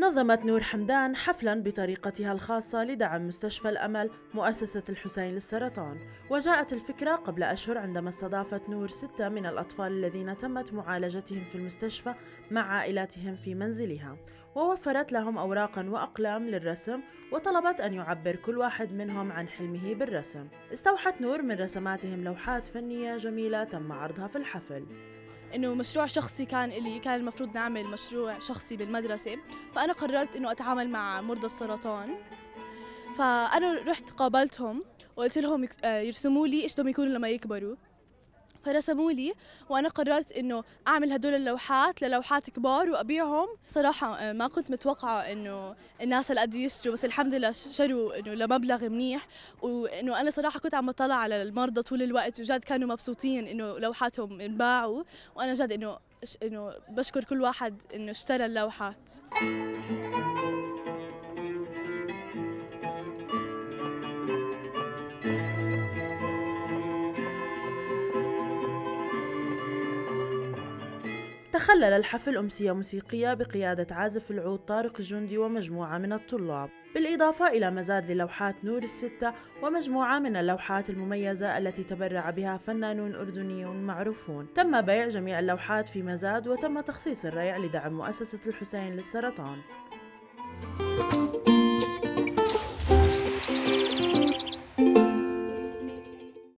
نظمت نور حمدان حفلاً بطريقتها الخاصة لدعم مستشفى الأمل مؤسسة الحسين للسرطان، وجاءت الفكرة قبل أشهر عندما استضافت نور 6 من الأطفال الذين تمت معالجتهم في المستشفى مع عائلاتهم في منزلها، ووفرت لهم أوراقاً وأقلام للرسم، وطلبت أن يعبر كل واحد منهم عن حلمه بالرسم. استوحت نور من رسماتهم لوحات فنية جميلة تم عرضها في الحفل. إنه مشروع شخصي كان المفروض نعمل مشروع شخصي بالمدرسة، فأنا قررت إنه أتعامل مع مرضى السرطان. فأنا رحت قابلتهم وقلت لهم يرسموا لي إيش بدهم يكونوا لما يكبروا، فرسموا لي، وأنا قررت إنه أعمل هدول اللوحات للوحات كبار وأبيعهم. صراحة ما كنت متوقعة إنه الناس هالقد يشتروا، بس الحمد لله شروا إنه لمبلغ منيح، وإنه أنا صراحة كنت عم بطلع على المرضى طول الوقت، وجد كانوا مبسوطين إنه لوحاتهم انباعوا، وأنا جد إنه بشكر كل واحد إنه اشترى اللوحات. تخلل الحفل أمسية موسيقية بقيادة عازف العود طارق الجندي ومجموعة من الطلاب، بالإضافة إلى مزاد للوحات نور الستة ومجموعة من اللوحات المميزة التي تبرع بها فنانون أردنيون معروفون. تم بيع جميع اللوحات في مزاد، وتم تخصيص الريع لدعم مؤسسة الحسين للسرطان.